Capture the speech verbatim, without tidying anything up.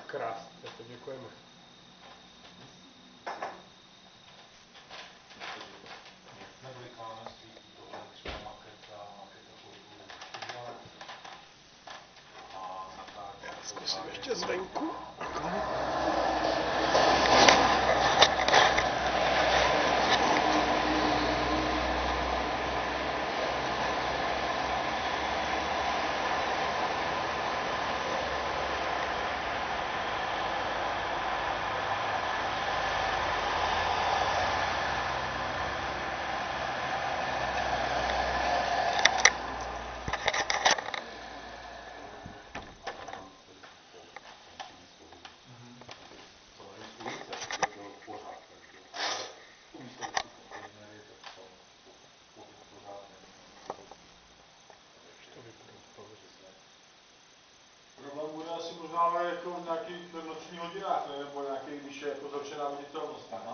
Krásně, tak to děkujeme. Neblikáme svítí tohle třeba maketa, maketa pohybu udělat. A natáčet. Zkusím ještě zvenku. Problém bude asi možná ale jako v nějakých nočních hodinách, ne? Nebo nějaký, když je jako zhoršená viditelnost.